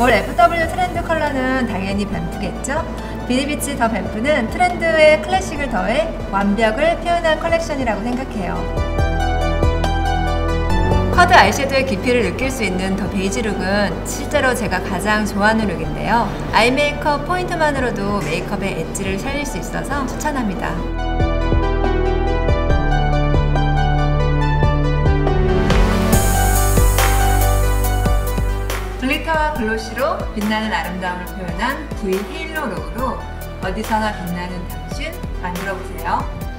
올 FW 트렌드 컬러는 당연히 뱀프겠죠? 비니비치 더 뱀프는 트렌드에 클래식을 더해 완벽을 표현한 컬렉션이라고 생각해요. 쿼드 아이섀도우의 깊이를 느낄 수 있는 더 베이지 룩은 실제로 제가 가장 좋아하는 룩인데요. 아이 메이크업 포인트만으로도 메이크업의 엣지를 살릴 수 있어서 추천합니다. 글리터와 글로시로 빛나는 아름다움을 표현한 V 헤일로 룩으로 어디서나 빛나는 당신 만들어보세요.